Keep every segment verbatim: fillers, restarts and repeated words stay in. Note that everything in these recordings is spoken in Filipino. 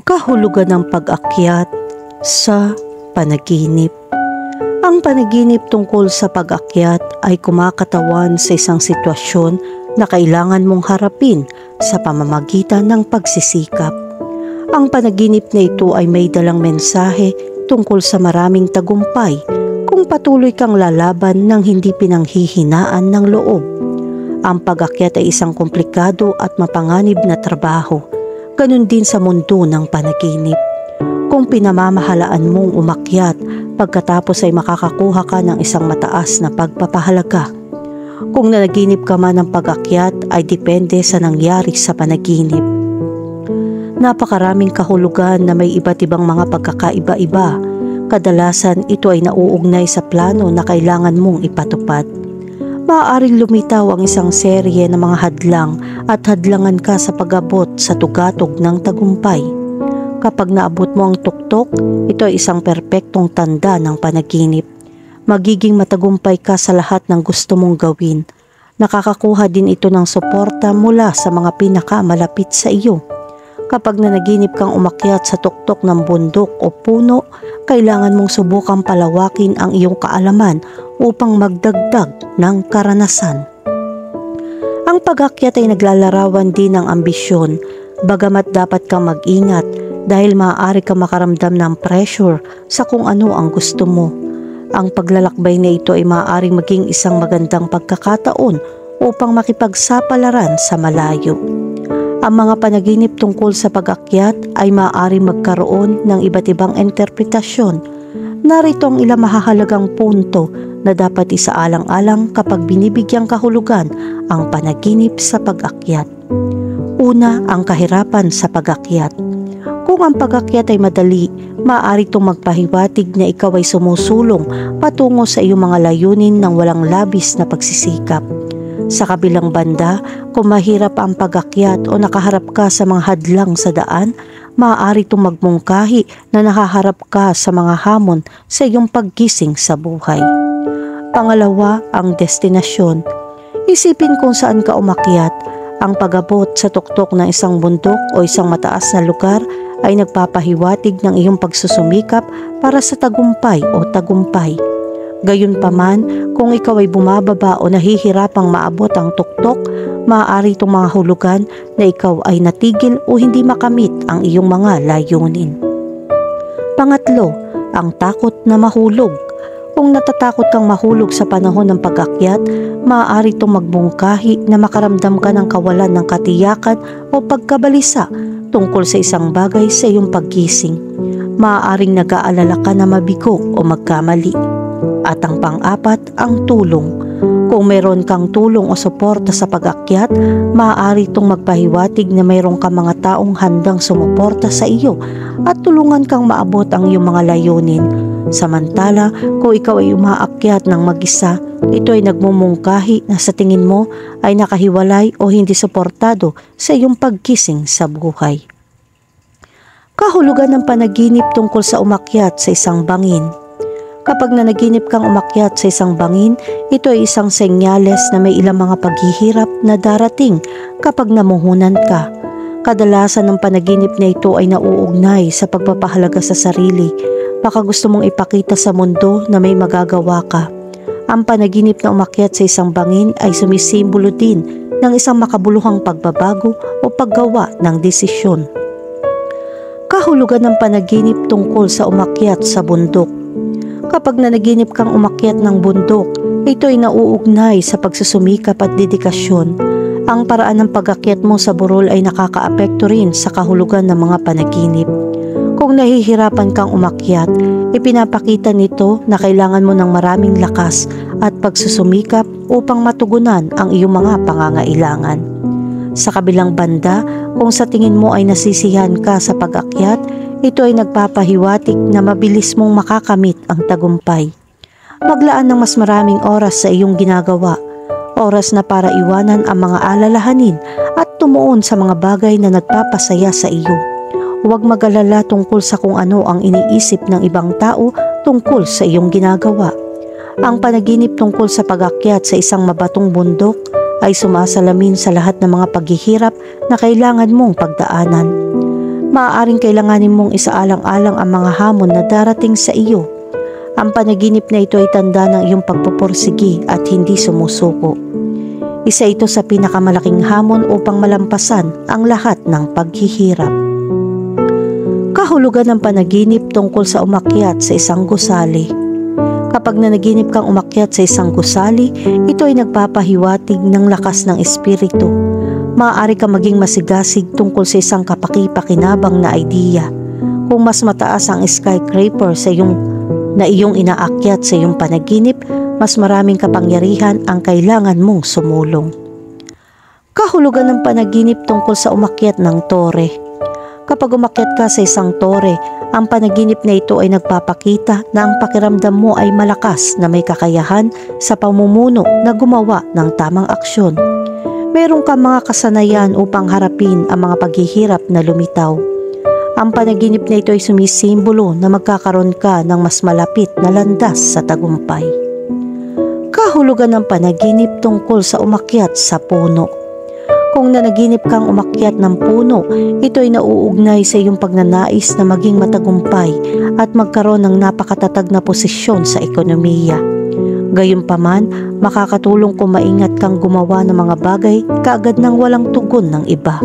Kahulugan ng pag-akyat sa panaginip. Ang panaginip tungkol sa pag-akyat ay kumakatawan sa isang sitwasyon na kailangan mong harapin sa pamamagitan ng pagsisikap. Ang panaginip na ito ay may dalang mensahe tungkol sa maraming tagumpay kung patuloy kang lalaban ng hindi pinanghihinaan ng loob. Ang pag-akyat ay isang komplikado at mapanganib na trabaho. Ganun din sa mundo ng panaginip. Kung pinamamahalaan mong umakyat, pagkatapos ay makakakuha ka ng isang mataas na pagpapahalaga. Kung nanaginip ka man ng pag-akyat ay depende sa nangyari sa panaginip. Napakaraming kahulugan na may iba't ibang mga pagkakaiba-iba. Kadalasan ito ay nauugnay sa plano na kailangan mong ipatupad. Maaaring lumitaw ang isang serye ng mga hadlang at hadlangan ka sa pag-abot sa tugatog ng tagumpay. Kapag naabot mo ang tuktok, ito ay isang perpektong tanda ng panaginip. Magiging matagumpay ka sa lahat ng gusto mong gawin. Nakakakuha din ito ng suporta mula sa mga pinakamalapit sa iyo. Kapag nanaginip kang umakyat sa tuktok ng bundok o puno, kailangan mong subukang palawakin ang iyong kaalaman upang magdagdag ng karanasan. Ang pag-akyat ay naglalarawan din ng ambisyon, bagamat dapat kang mag-ingat dahil maaari kang makaramdam ng pressure sa kung ano ang gusto mo. Ang paglalakbay na ito ay maaaring maging isang magandang pagkakataon upang makipagsapalaran sa malayo. Ang mga panaginip tungkol sa pag-akyat ay maaaring magkaroon ng iba't ibang interpretasyon. Narito ang ilang mahahalagang punto na dapat isaalang-alang kapag binibigyang kahulugan ang panaginip sa pag-akyat. Una, ang kahirapan sa pag-akyat. Kung ang pag-akyat ay madali, maaari itong magpahiwatig na ikaw ay sumusulong patungo sa iyong mga layunin ng walang labis na pagsisikap. Sa kabilang banda, kung mahirap ang pag-akyat o nakaharap ka sa mga hadlang sa daan, maaari itong magmungkahi na nakaharap ka sa mga hamon sa iyong paggising sa buhay. Pangalawa, ang destinasyon. Isipin kung saan ka umakyat. Ang pag-abot sa tuktok ng isang bundok o isang mataas na lugar ay nagpapahiwatig ng iyong pagsusumikap para sa tagumpay o tagumpay. Gayunpaman, kung ikaw ay bumababa o nahihirapang maabot ang tuktok, maaari itong mga hulugan na ikaw ay natigil o hindi makamit ang iyong mga layunin. Pangatlo, ang takot na mahulog. Kung natatakot kang mahulog sa panahon ng pag-akyat, maaari itong magbungkahi na makaramdam ka ng kawalan ng katiyakan o pagkabalisa tungkol sa isang bagay sa iyong paggising. Maaaring nag-aalala ka na mabigo o magkamali. At ang pang-apat, ang tulong. Kung meron kang tulong o suporta sa pag-akyat, maaari itong magpahiwatig na mayroon ka mga taong handang sumuporta sa iyo at tulungan kang maabot ang iyong mga layunin. Samantala, kung ikaw ay umaakyat ng mag-isa, ito ay nagmumungkahi na sa tingin mo ay nakahiwalay o hindi suportado sa iyong pagkising sa buhay. Kahulugan ng panaginip tungkol sa umakyat sa isang bangin. Kapag nanaginip kang umakyat sa isang bangin, ito ay isang senyales na may ilang mga paghihirap na darating kapag namuhunan ka. Kadalasan ng panaginip na ito ay nauugnay sa pagpapahalaga sa sarili. Baka gusto mong ipakita sa mundo na may magagawa ka. Ang panaginip na umakyat sa isang bangin ay sumisimbolo din ng isang makabuluhang pagbabago o paggawa ng desisyon. Kahulugan ng panaginip tungkol sa umakyat sa bundok. Kapag nanaginip kang umakyat ng bundok, ito ay nauugnay sa pagsusumikap at dedikasyon. Ang paraan ng pag-akyat mo sa burol ay nakakaapekto rin sa kahulugan ng mga panaginip. Kung nahihirapan kang umakyat, ipinapakita nito na kailangan mo ng maraming lakas at pagsusumikap upang matugunan ang iyong mga pangangailangan. Sa kabilang banda, kung sa tingin mo ay nasisiyahan ka sa pag-akyat, ito ay nagpapahiwatig na mabilis mong makakamit ang tagumpay. Maglaan ng mas maraming oras sa iyong ginagawa, oras na para iwanan ang mga alalahanin at tumuon sa mga bagay na nagpapasaya sa iyo. Huwag mag-alala tungkol sa kung ano ang iniisip ng ibang tao tungkol sa iyong ginagawa. Ang panaginip tungkol sa pag-akyat sa isang mabatong bundok ay sumasalamin sa lahat ng mga paghihirap na kailangan mong pagdaanan. Maaaring kailanganin mong isaalang-alang ang mga hamon na darating sa iyo. Ang panaginip na ito ay tanda ng iyong pagpupursigi at hindi sumusuko. Isa ito sa pinakamalaking hamon upang malampasan ang lahat ng paghihirap. Kahulugan ng panaginip tungkol sa umakyat sa isang gusali. Kapag nanaginip kang umakyat sa isang gusali, ito ay nagpapahiwatig ng lakas ng espiritu. Maaari kang maging masigasig tungkol sa isang kapaki-pakinabang na idea. Kung mas mataas ang skyscraper sa iyong, na iyong inaakyat sa iyong panaginip, mas maraming kapangyarihan ang kailangan mong sumulong. Kahulugan ng panaginip tungkol sa umakyat ng tore. Kapag umakyat ka sa isang tore, ang panaginip na ito ay nagpapakita na ang pakiramdam mo ay malakas na may kakayahan sa pamumuno na gumawa ng tamang aksyon. Meron kang mga kasanayan upang harapin ang mga paghihirap na lumitaw. Ang panaginip na ito ay sumisimbolo na magkakaroon ka ng mas malapit na landas sa tagumpay. Kahulugan ng panaginip tungkol sa umakyat sa puno. Kung nanaginip kang umakyat ng puno, ito ay nauugnay sa iyong pagnanais na maging matagumpay at magkaroon ng napakatatag na posisyon sa ekonomiya. Gayunpaman, makakatulong kung maingat kang gumawa ng mga bagay kaagad nang walang tugon ng iba.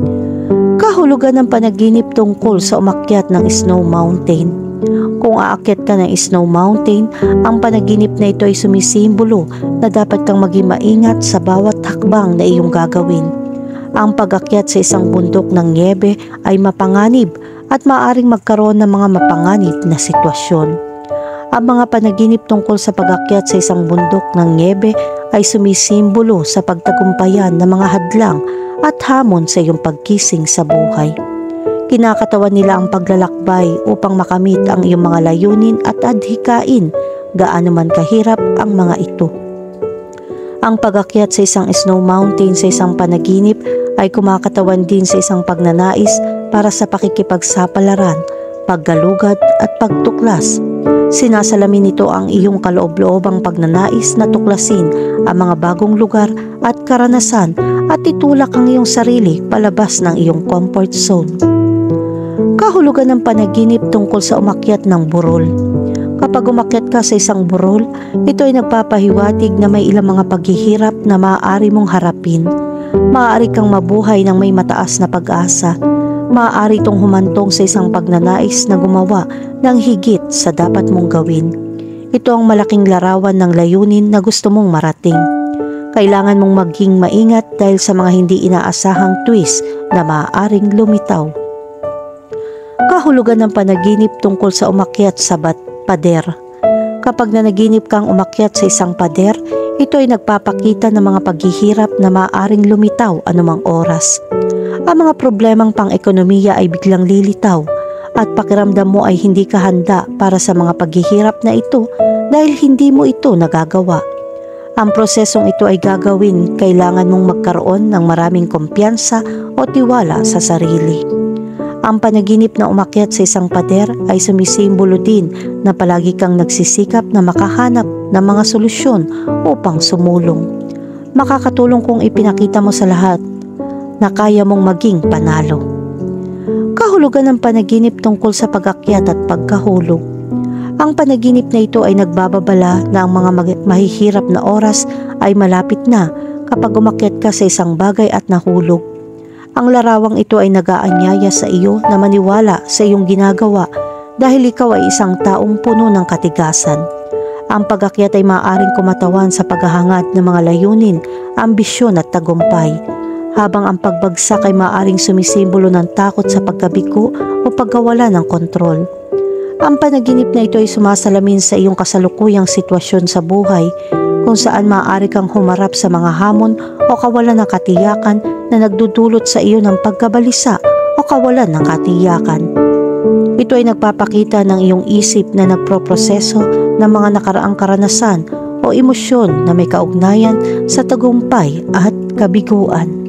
Kahulugan ng panaginip tungkol sa umakyat ng snow mountain. Kung aakyat ka ng snow mountain, ang panaginip na ito ay sumisimbolo na dapat kang maging maingat sa bawat hakbang na iyong gagawin. Ang pag-akyat sa isang bundok ng nyebe ay mapanganib at maaaring magkaroon ng mga mapanganib na sitwasyon. Ang mga panaginip tungkol sa pag-akyat sa isang bundok ng nyebe ay sumisimbolo sa pagtagumpayan ng mga hadlang at hamon sa iyong pagkising sa buhay. Kinakatawan nila ang paglalakbay upang makamit ang iyong mga layunin at adhikain, gaano man kahirap ang mga ito. Ang pag-akyat sa isang snow mountain sa isang panaginip ay kumakatawan din sa isang pagnanais para sa pakikipagsapalaran, paggalugad at pagtuklas. Sinasalamin nito ang iyong kaloob-loobang pagnanais na tuklasin ang mga bagong lugar at karanasan at itulak ang iyong sarili palabas ng iyong comfort zone. Kahulugan ng panaginip tungkol sa umakyat ng burol. Kapag umakyat ka sa isang burol, ito ay nagpapahiwatig na may ilang mga paghihirap na maaari mong harapin. Maaari kang mabuhay ng may mataas na pag-asa. Maaari itong humantong sa isang pagnanais na gumawa ng higit sa dapat mong gawin. Ito ang malaking larawan ng layunin na gusto mong marating. Kailangan mong maging maingat dahil sa mga hindi inaasahang twist na maaaring lumitaw. Kahulugan ng panaginip tungkol sa umakyat sa pader. Kapag nanaginip kang umakyat sa isang pader, ito ay nagpapakita ng mga paghihirap na maaaring lumitaw anumang oras. Ang mga problemang pang-ekonomiya ay biglang lilitaw at pakiramdam mo ay hindi ka handa para sa mga paghihirap na ito dahil hindi mo ito nagagawa. Ang prosesong ito ay gagawin, kailangan mong magkaroon ng maraming kumpiyansa o tiwala sa sarili. Ang panaginip na umakyat sa isang pader ay sumisimbolo din na palagi kang nagsisikap na makahanap ng mga solusyon upang sumulong. Makakatulong kung ipinakita mo sa lahat na kaya mong maging panalo. Kahulugan ng panaginip tungkol sa pag-akyat at pagkahulog. Ang panaginip na ito ay nagbababala na ang mga mahihirap na oras ay malapit na kapag umakyat ka sa isang bagay at nahulog. Ang larawang ito ay nag-aanyaya sa iyo na maniwala sa iyong ginagawa dahil ikaw ay isang taong puno ng katigasan. Ang pag-akyat ay maaaring kumatawan sa paghahangad ng mga layunin, ambisyon at tagumpay, habang ang pagbagsak ay maaaring sumisimbolo ng takot sa pagkabigo o pagkawala ng kontrol. Ang panaginip na ito ay sumasalamin sa iyong kasalukuyang sitwasyon sa buhay kung saan maaari kang humarap sa mga hamon o kawalan ng katiyakan na nagdudulot sa iyo ng pagkabalisa o kawalan ng katiyakan. Ito ay nagpapakita ng iyong isip na nagproproseso ng mga nakaraang karanasan o emosyon na may kaugnayan sa tagumpay at kabiguan.